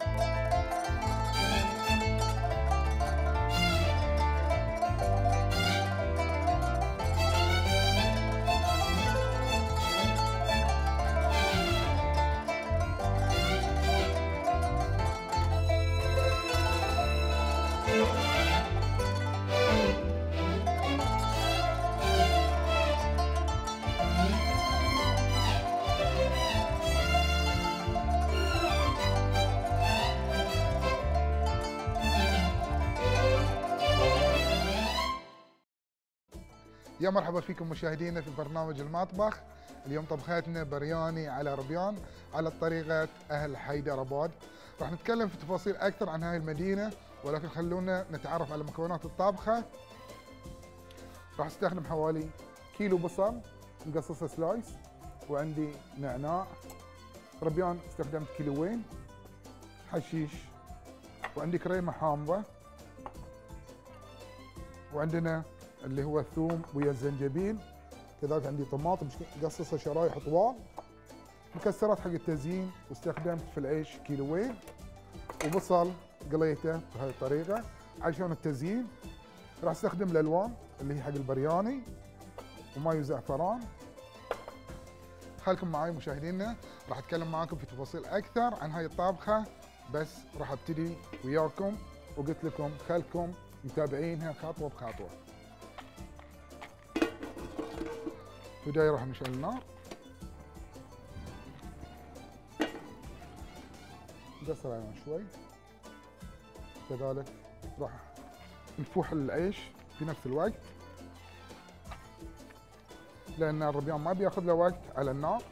يا مرحبا فيكم مشاهدينا في برنامج المطبخ. اليوم طبختنا برياني على ربيان على طريقة أهل حيدرآباد. راح نتكلم في تفاصيل أكثر عن هاي المدينة، ولكن خلونا نتعرف على مكونات الطبخة. راح استخدم حوالي كيلو بصل مقصصه سلايس، وعندي نعناع. ربيان استخدمت كيلوين، حشيش، وعندي كريمة حامضة، وعندنا اللي هو الثوم ويا الزنجبيل. كذلك عندي طماطم مقصصه شرايح طوال، مكسرات حق التزيين، واستخدمت في العيش كيلوين، وبصل قليته بهذه الطريقه عشان التزيين. راح استخدم الالوان اللي هي حق البرياني وماي وزعفران. خلكم معي مشاهدينا، راح اتكلم معاكم في تفاصيل اكثر عن هاي الطبخه، بس راح ابتدي وياكم وقلت لكم خلكم متابعينها خطوه بخطوه. في البداية راح نشعل النار، نقصر عليها شوي. كذلك راح نفوح العيش في نفس الوقت، لأن الربيان ما بياخذ له وقت على النار.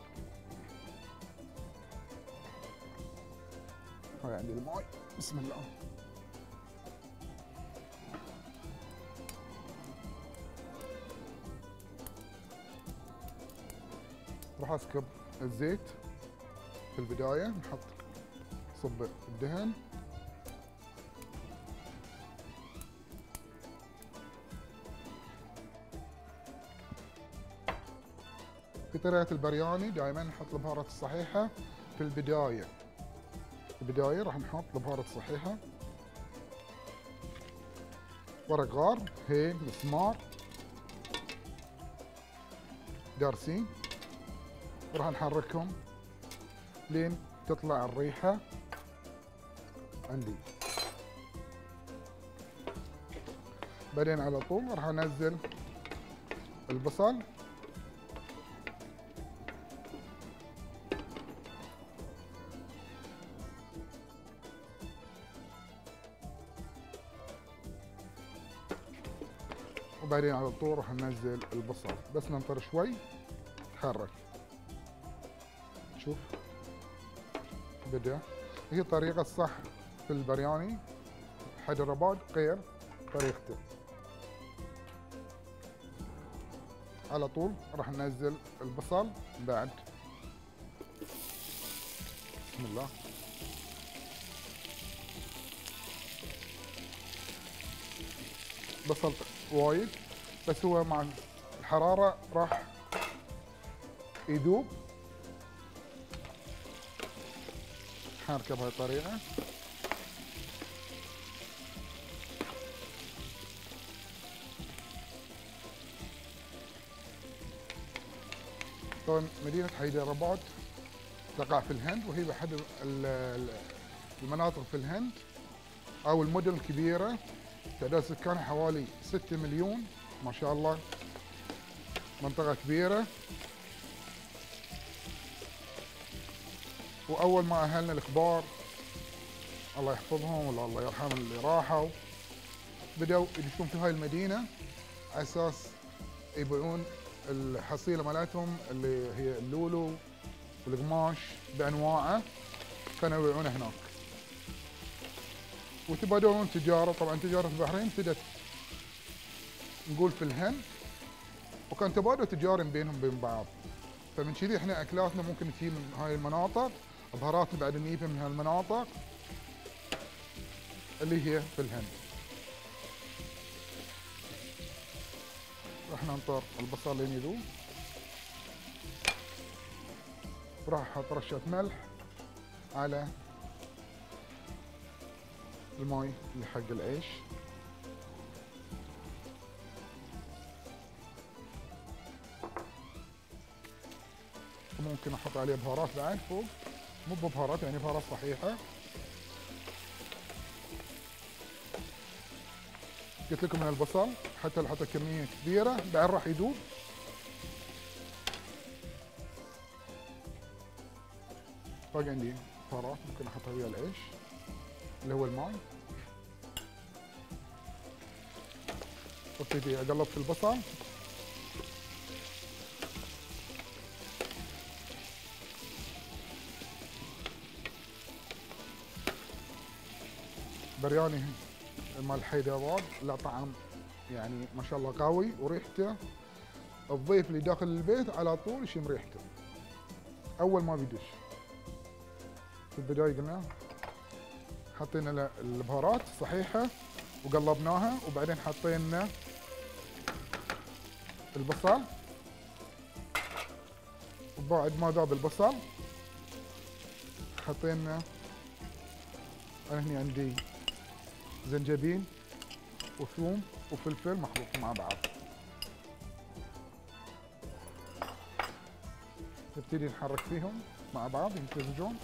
هاي عندي الماء، بسم الله. راح اسكب الزيت في البداية، نحط صب الدهن، في طريقة البرياني دائما نحط البهارات الصحيحة في البداية. راح نحط البهارات الصحيحة: ورق غار، هيل، مسمار، دارسين. راح نحركهم لين تطلع الريحة عندي. بعدين على طول راح انزل البصل، وبعدين على طول راح ننزل البصل، بس ننطر شوي تحرك. شوف بدأ. هي الطريقة الصح في البرياني حيدرآباد غير طريقته. على طول راح ننزل البصل بعد. بسم الله. بصل وايد، بس هو مع الحرارة راح يذوب. حركه بهاي الطريقه. طبعا مدينه حيدرآباد تقع في الهند، وهي احد المناطق في الهند او المدن الكبيره، تعداد سكانها حوالي 6 مليون ما شاء الله، منطقه كبيره. واول ما اهلنا الكبار الله يحفظهم ولا الله يرحم اللي راحوا، بدأوا يدشون في هاي المدينة على أساس يبيعون الحصيلة مالتهم اللي هي اللولو والقماش بأنواعه، كانوا يبيعونه هناك. وتبادلون تجارة. طبعا تجارة البحرين ابتدت نقول في الهند، وكان تبادل تجاري بينهم وبين بعض. فمن كذي احنا اكلاتنا ممكن تجي من هاي المناطق، بهاراتنا بعد نجيبها من هالمناطق اللي هي في الهند. راح ننطر البصل لين يذوب، وراح احط رشة ملح على الماي اللي حق العيش. ممكن احط عليه بهارات بعد فوق، مو ببهارات يعني بهارات صحيحة. قلت لكم من البصل حتى لو حطيت كمية كبيرة بعد راح يذوب. باقي عندي بهارات ممكن احطها ويا العيش اللي هو الماي. وابتدي اقلب في البصل. برياني مال حيدرآباد له طعم يعني ما شاء الله قوي، وريحته الضيف اللي داخل البيت على طول يشم ريحته اول ما بيدش. في البدايه قلنا حطينا البهارات صحيحه وقلبناها، وبعدين حطينا البصل، وبعد ما ذاب البصل حطينا، انا هني عندي زنجبيل وثوم وفلفل مخلوط مع بعض. نبتدي نحرك فيهم مع بعض يمتزجون.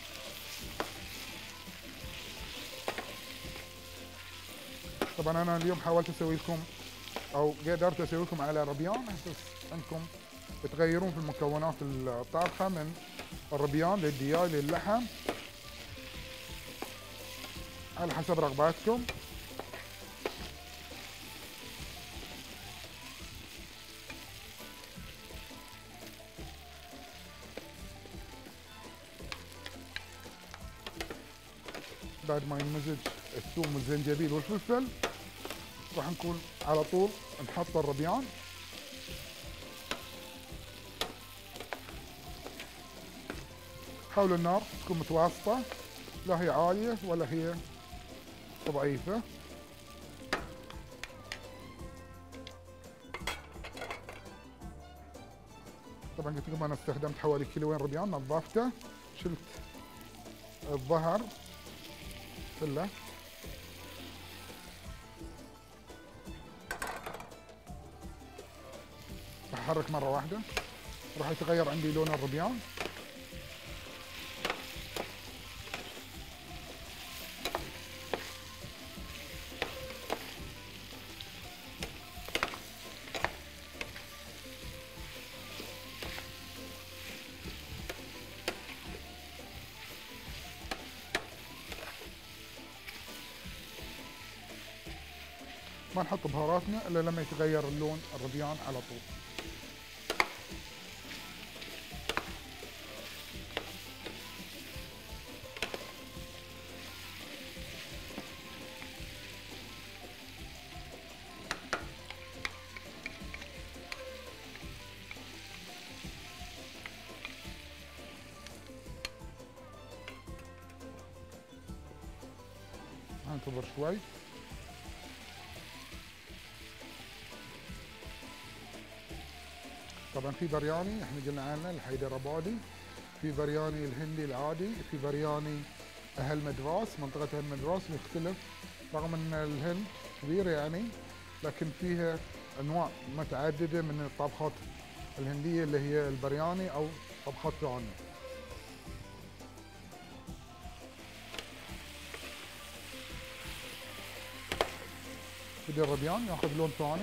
طبعا انا اليوم حاولت اسوي لكم او قدرت اسوي لكم على ربيان بس انكم تغيرون في المكونات الطابخه من الربيان للدياي للحم على حسب رغباتكم. بعد ما ينمزج الثوم والزنجبيل والفلفل راح نكون على طول نحط الربيان. حاولوا النار تكون متوسطة، لا هي عالية ولا هي ضعيفة. طبعا قلت لكم انا استخدمت حوالي كيلوين ربيان، نظفته شلت الظهر كله. راح احرك مرة واحدة راح يتغير عندي لون الربيان. ما نحط بهاراتنا الا لما يتغير اللون الربيان على طول. ننتظر شوي. طبعا في برياني احنا قلنا عنه الحيدرآبادي، في برياني الهندي العادي، في برياني اهل مدراس، منطقة اهل مدراس يختلف رغم ان الهند كبيرة يعني، لكن فيها انواع متعددة من الطبخات الهندية اللي هي البرياني او طبخات ثانية. بدي الربيان ياخذ لون ثاني.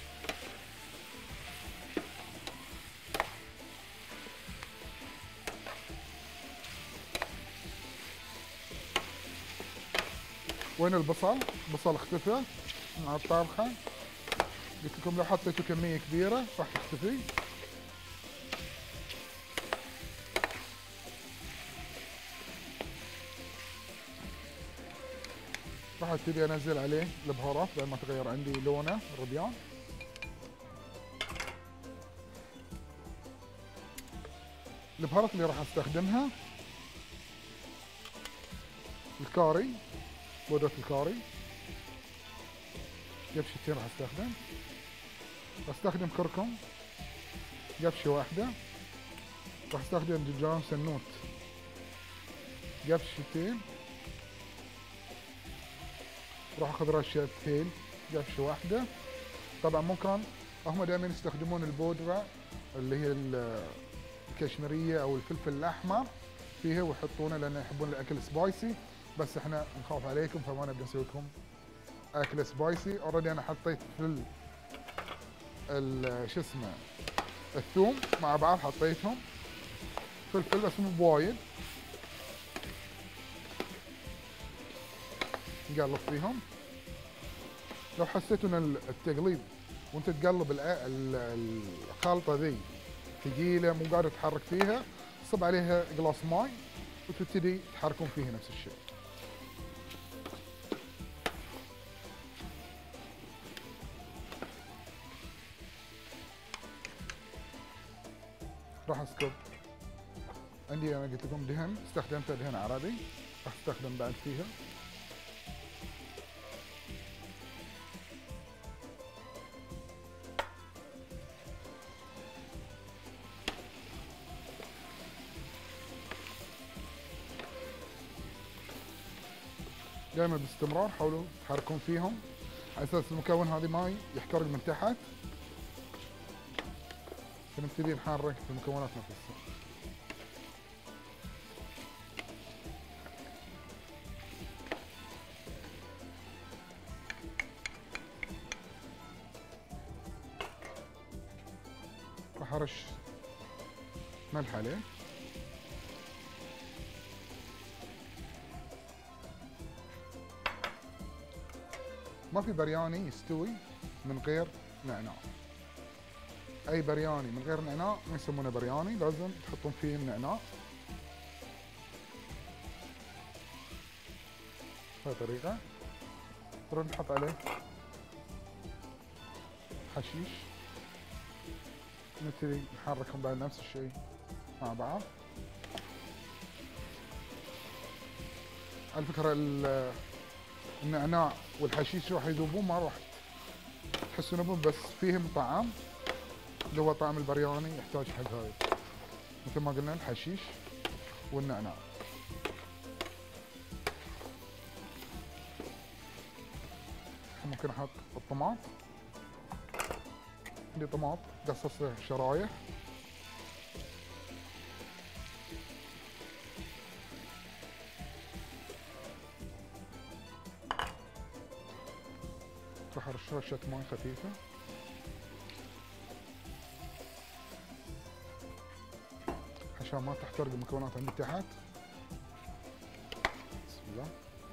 وين البصل؟ البصل اختفى مع الطابخة. قلت لكم لو حطيتوا كمية كبيرة راح تختفي. راح ابتدي انزل عليه البهارات بعد ما تغير عندي لونه الربيان. البهارات اللي راح استخدمها الكاري، بودرة الكاري قبشتين راح استخدم كركم قبشة واحدة، راح استخدم دجاج سنوت قبشتين، راح اخذ رشه هيل، قفشه واحده. طبعا ممكن هم دائما يستخدمون البودره اللي هي الكشميريه او الفلفل الاحمر فيها ويحطونه لان يحبون الاكل سبايسي، بس احنا نخاف عليكم فما نبي نسوي لكم اكل سبايسي. اوريدي انا حطيت في شو اسمه الثوم مع بعض، حطيتهم فلفل بس مو بوايد، نقلب فيهم. لو حسيتوا ان التقليب وانت تقلب الخلطه ذي ثقيله مو قادر تتحرك فيها، صب عليها قلاص ماي وتبتدي تحركون فيها نفس الشيء. راح اسكب عندي، انا قلت لكم دهن، استخدمت دهن عربي، راح استخدم بعد فيها. دائما باستمرار حاولوا تحركون فيهم على اساس المكون هذا ما يحترق من تحت، فنبتدي نحرك في المكونات نفسها. راح ارش ملح عليه. ما في برياني يستوي من غير نعناع. اي برياني من غير نعناع ما يسمونه برياني، لازم تحطون فيه النعناع. بهاي الطريقة. نروح نحط عليه حشيش، نبتدي نحركهم بعد نفس الشيء مع بعض. على فكرة النعناع والحشيش راح يذوبون، ما راح تحسون بهم، بس فيهم طعم اللي هو طعم البرياني يحتاج حق هاي، مثل ما قلنا الحشيش والنعناع. ممكن احط الطماط، عندي طماط قصصه شرايح. راح ارش رشة ماي خفيفة. عشان ما تحترق المكونات عندي تحت. بسم الله.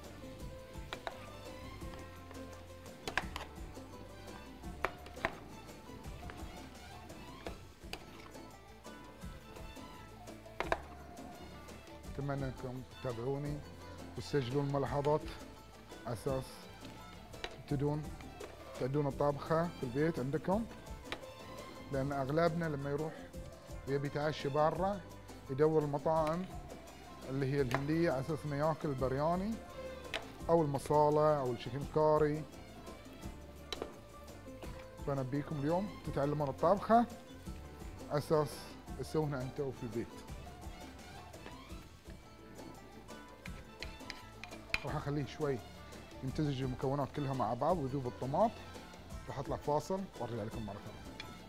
اتمنى انكم تتابعوني وتسجلون الملاحظات على اساس تبتدون تعدون الطابخة في البيت عندكم، لان اغلبنا لما يروح ويبي يتعشى برا يدور المطاعم اللي هي الهندية على اساس انه ياكل البرياني او المصالة او الشيكن كاري. فنبيكم اليوم تتعلمون الطابخة على اساس تسوونها انتوا في البيت. راح اخليه شوي يمتزج المكونات كلها مع بعض ويذوب الطماط. راح اطلع فاصل وارجع لكم مرة ثانية.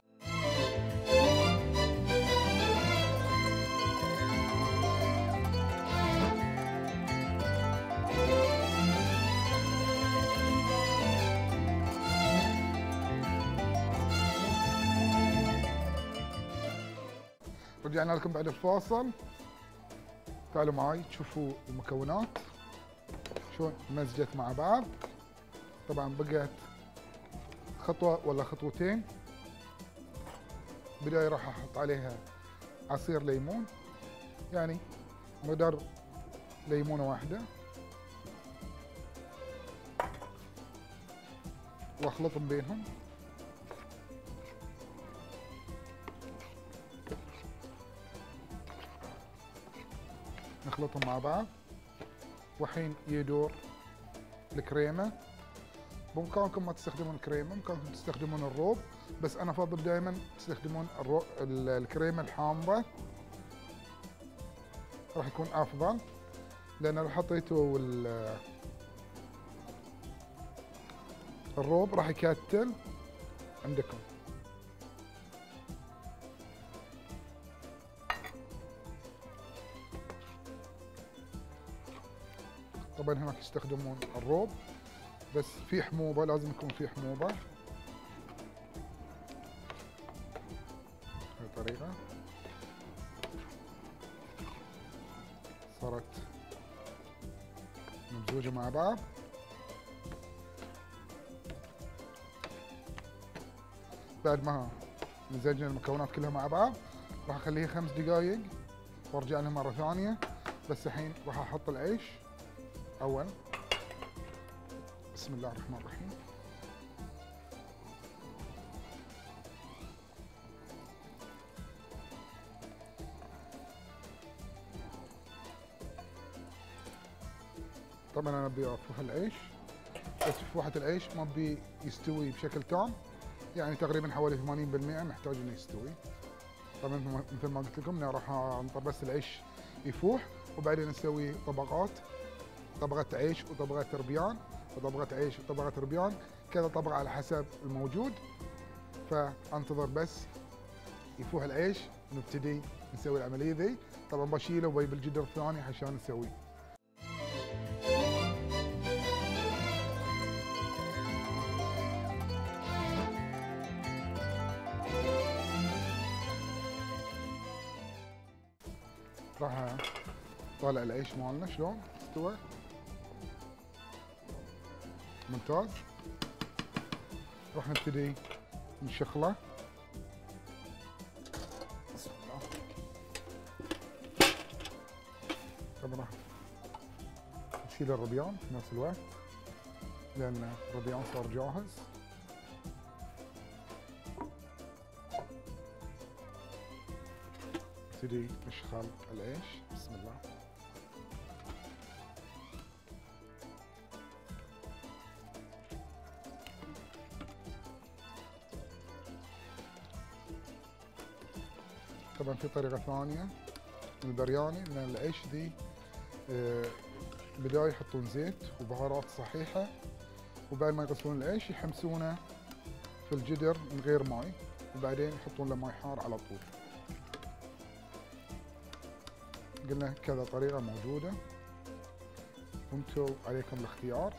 رجعنا لكم بعد الفاصل. تعالوا معي تشوفوا المكونات شلون مزجت مع بعض. طبعا بقت خطوة ولا خطوتين. بداية راح احط عليها عصير ليمون، يعني مقدار ليمونة واحدة، واخلطهم بينهم. نخلطهم مع بعض. وحين يدور الكريمة. بإمكانكم ما تستخدمون الكريمة، بإمكانكم تستخدمون الروب، بس أنا أفضل دائما تستخدمون الكريمة الحامضة، راح يكون أفضل. لأن لو حطيتوا الروب راح يكتل عندكم. طبعا هناك يستخدمون الروب، بس في حموضه، لازم يكون في حموضه. هاي الطريقه صارت ممزوجه مع بعض. بعد ما مزجنا المكونات كلها مع بعض راح اخليها 5 دقائق وارجع لها مره ثانيه. بس الحين راح احط العيش اول. بسم الله الرحمن الرحيم. طبعا انا ابي افوح العيش، بس فوحة العيش ما ابي يستوي بشكل تام، يعني تقريبا حوالي 80% محتاج انه يستوي. طبعا مثل ما قلت لكم راح انطر بس العيش يفوح، وبعدين نسوي طبقات، طبقة عيش وطبقة ربيان وطبقة عيش وطبقة ربيان، كذا طبقة على حسب الموجود. فانتظر بس يفوح العيش ونبتدي نسوي العملية ذي. طبعا بشيله وبجيب الجدر الثاني عشان نسويه. راح طالع العيش مالنا شلون استوى، ممتاز. راح نبتدي نشخله. بسم الله. طبعا راح نشيل الربيان في نفس الوقت لان الربيان صار جاهز. نبتدي نشخل العيش. بسم الله. طبعا في طريقة ثانية من البرياني، ان العيش دي بداية يحطون زيت وبهارات صحيحة، وبعد ما يغسلون العيش يحمسونه في الجدر من غير ماي، وبعدين يحطون له ماي حار على طول. قلنا كذا طريقة موجودة، وانتم عليكم الاختيار.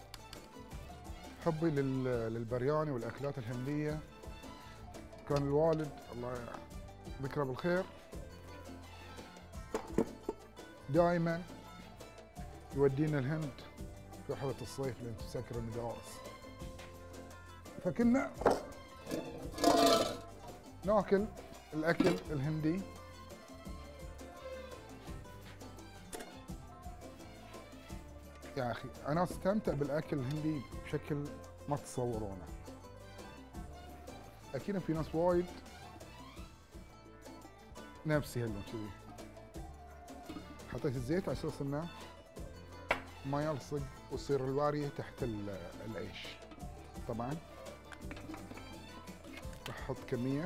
حبي للبرياني والأكلات الهندية، كان الوالد الله ذكره بالخير دائما يودينا الهند في رحلة الصيف لين تسكر المدارس، فكنا ناكل الأكل الهندي. يا أخي أنا أستمتع بالأكل الهندي بشكل ما تتصورونه. أكيد في ناس وايد نفسي هاللون كذي. حطيت الزيت على أساس إنه ما يلصق وتصير الوارية تحت العيش. طبعا راح أحط كمية،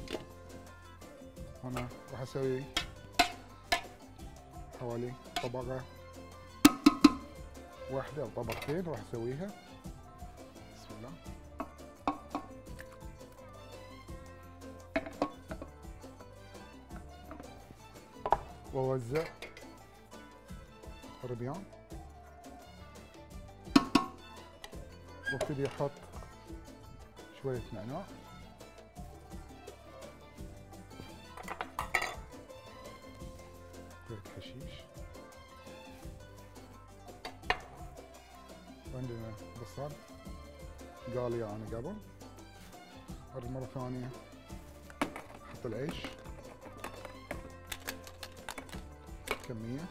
أنا راح أسوي حوالي طبقة واحدة أو طبقتين راح أسويها. بسم الله. وأوزع الربيان، وابتدي أحط شوية نعناع، شوية حشيش، وعندنا بصل قالي أنا قبل. أرد مرة ثانية أحط العيش كمية،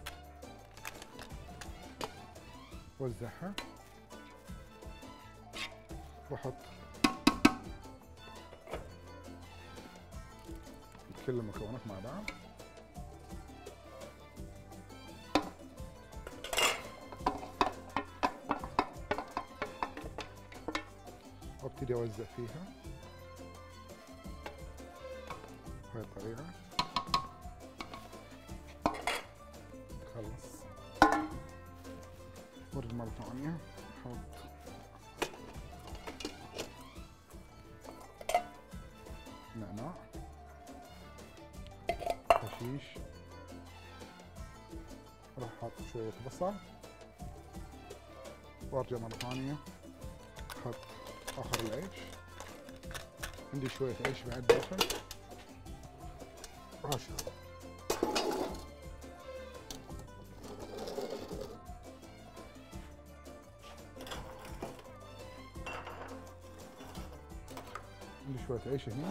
وزعها، واحط كل المكونات مع بعض. وابتدي اوزع فيها بهاي الطريقة. خلص. ورد مرة ثانية، نحط نعناع، حشيش، راح احط شوية بصل وارجع مرة ثانية احط اخر العيش. عندي شوية عيش بعد داخل راح اشغل. عندي شوية عيش هنا.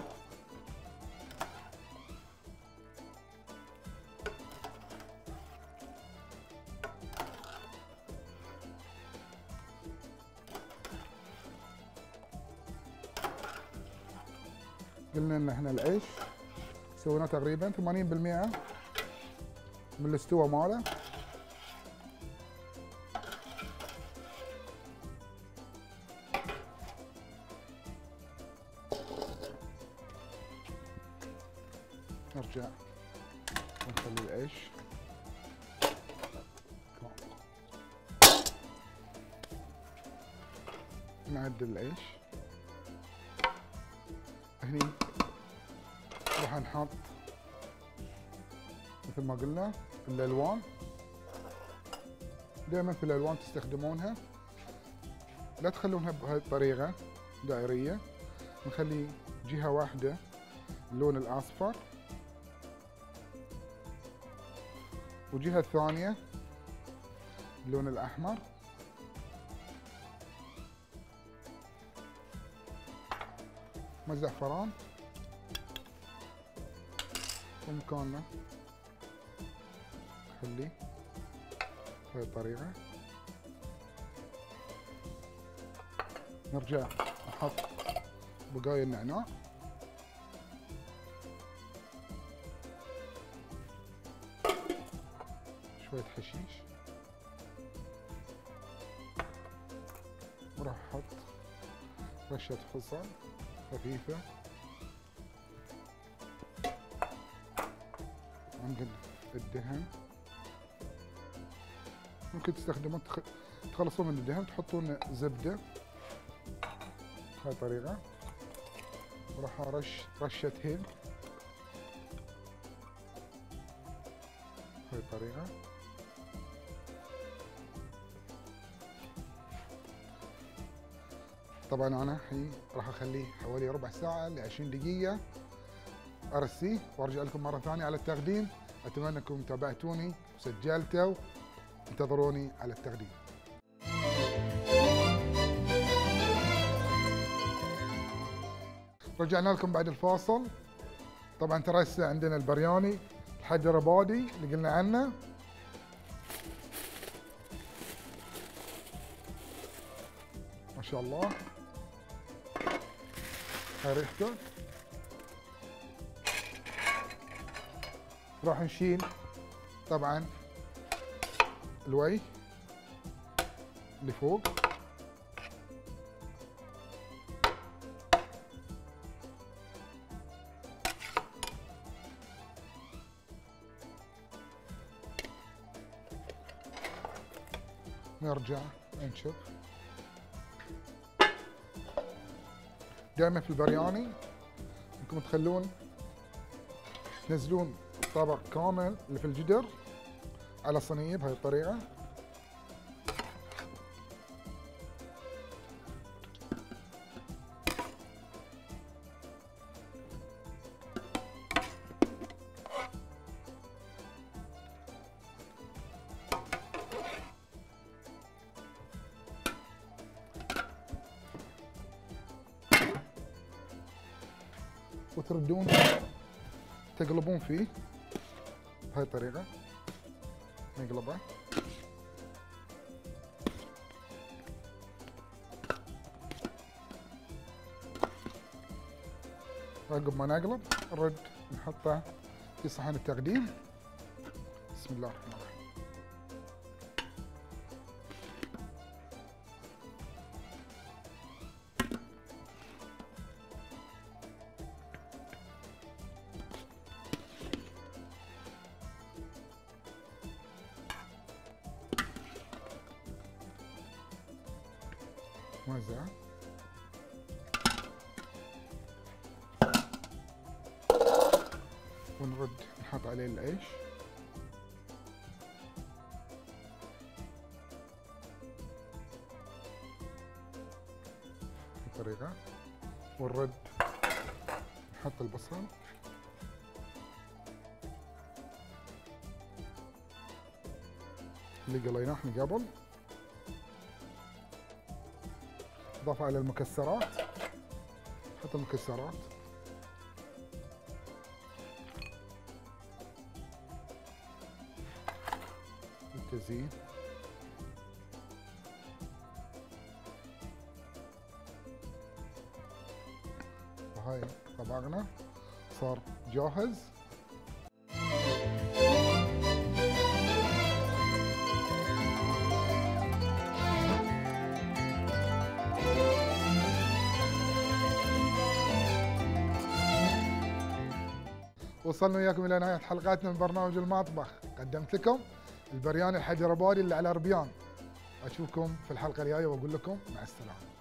قلنا ان احنا العيش سويناه تقريبا 80% من الاستوى ماله. نرجع ونخلي العيش نعدل العيش هني. راح نحط مثل ما قلنا الالوان. دائما في الالوان تستخدمونها لا تخلونها بهاي الطريقه دائريه. نخلي جهه واحده اللون الاصفر وجهه ثانيه اللون الاحمر. زعفران ومكاننا نخليه بهاي الطريقة. نرجع نحط بقايا النعناع، شوية حشيش، وراح احط رشة فلفل خفيفة عند الدهن. ممكن تستخدمون تخلصون من الدهن تحطون زبدة بهاي الطريقة. وراح ارش رشة هيل بهاي الطريقة. طبعا انا الحين راح اخليه حوالي ربع ساعة ل 20 دقيقة ارسيه وارجع لكم مرة ثانية على التقديم. اتمنى انكم تابعتوني وسجلتوا. انتظروني على التقديم. رجعنا لكم بعد الفاصل. طبعا ترى هسه عندنا البرياني الحيدربادي اللي قلنا عنه. ما شاء الله هاي ريحته. راح نشيل طبعا الوي اللي فوق. نرجع نشوف. دائما في البرياني انكم تخلون تنزلون طبق كامل اللي في الجدر على صينية بهاي الطريقة. وتردون تقلبون فيه بهاي الطريقة. نقلبه عقب ما نقلب نرد نحطه في صحن التقديم. بسم الله الرحمن الرحيم. وزع ونرد نحط عليه العيش بهالطريقة، ونرد نحط البصل اللي قليناه من قبل، اضافة على المكسرات، نحط المكسرات التزيين، وهاي طبقنا صار جاهز. وصلنا وياكم الى نهايه حلقتنا من برنامج المطبخ، قدمت لكم البرياني الحيدربادي اللي على ربيان. اشوفكم في الحلقه الجايه واقول لكم مع السلامه.